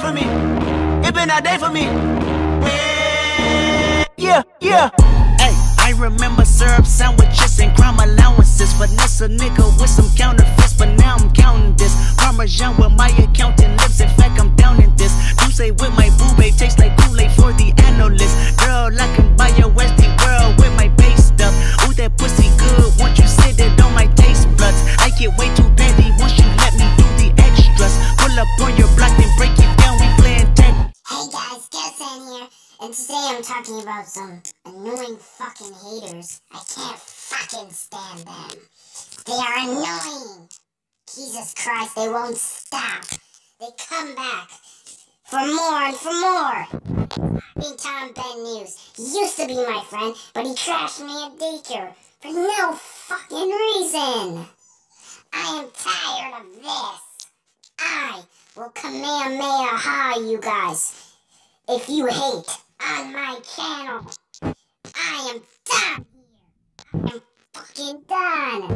for me. It been a day for me. Yeah, yeah. Hey, I remember syrup sandwiches and crime allowances. Finesse a nigga with some counterfeits, but now I'm counting this. Parmesan with my accountant lips. In fact, I'm down in this. You say with my boo babe tastes like Kool-Aid for the analyst. Girl, I can buy your Westie world with my base stuff. Ooh, that pussy good. Once you sit it on my taste buds, I get way too petty once you let me do the extras. Pull up on your block and break it down. We playing tag. Hey guys, Gassan here, and today I'm talking about some annoying fucking haters. I can't fucking stand them. They are annoying. Jesus Christ, they won't stop. They come back for more and for more. Big Tom Ben News. He used to be my friend, but he crashed me at daycare for no fucking reason. I am tired of this. I will Kamehameha you guys if you hate on my channel. I am done here. I am fucking done.